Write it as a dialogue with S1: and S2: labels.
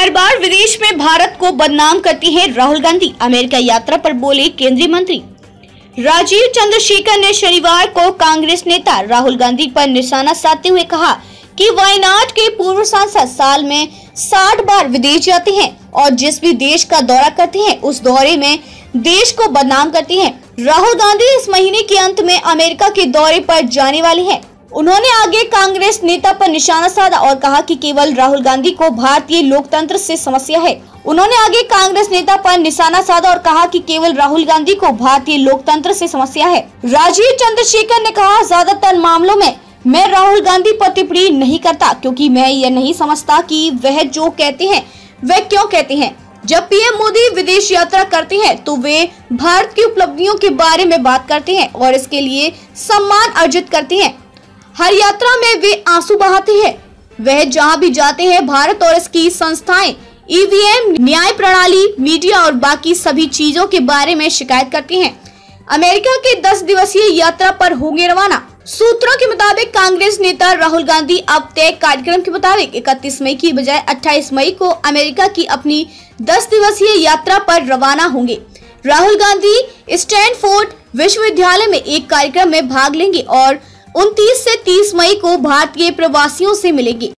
S1: हर बार विदेश में भारत को बदनाम करती है राहुल गांधी। अमेरिका यात्रा पर बोले केंद्रीय मंत्री राजीव चंद्रशेखर ने शनिवार को कांग्रेस नेता राहुल गांधी पर निशाना साधते हुए कहा कि वायनाड के पूर्व सांसद साल में 60 बार विदेश जाते हैं और जिस भी देश का दौरा करते हैं उस दौरे में देश को बदनाम करती हैं। राहुल गांधी इस महीने के अंत में अमेरिका के दौरे पर जाने वाले हैं। उन्होंने आगे कांग्रेस नेता पर निशाना साधा और कहा कि केवल राहुल गांधी को भारतीय लोकतंत्र से समस्या है। उन्होंने आगे कांग्रेस नेता पर निशाना साधा और कहा कि केवल राहुल गांधी को भारतीय लोकतंत्र से समस्या है। राजीव चंद्रशेखर ने कहा, ज्यादातर मामलों में मैं राहुल गांधी पर टिप्पणी नहीं करता क्योंकि मैं यह नहीं समझता कि वह जो कहते हैं वह क्यों कहते हैं। जब पीएम मोदी विदेश यात्रा करते हैं तो वे भारत की उपलब्धियों के बारे में बात करते हैं और इसके लिए सम्मान अर्जित करते हैं। हर यात्रा में वे आंसू बहाते हैं। वह जहां भी जाते हैं भारत और इसकी संस्थाएं, ईवीएम, न्याय प्रणाली, मीडिया और बाकी सभी चीजों के बारे में शिकायत करती हैं। अमेरिका के 10 दिवसीय यात्रा पर होंगे रवाना। सूत्रों के मुताबिक कांग्रेस नेता राहुल गांधी अब तय कार्यक्रम के मुताबिक 31 मई की बजाय 28 मई को अमेरिका की अपनी 10 दिवसीय यात्रा पर रवाना होंगे। राहुल गांधी स्टैनफोर्ड विश्वविद्यालय में एक कार्यक्रम में भाग लेंगे और 29 से 30 मई को भारतीय प्रवासियों से मिलेंगे।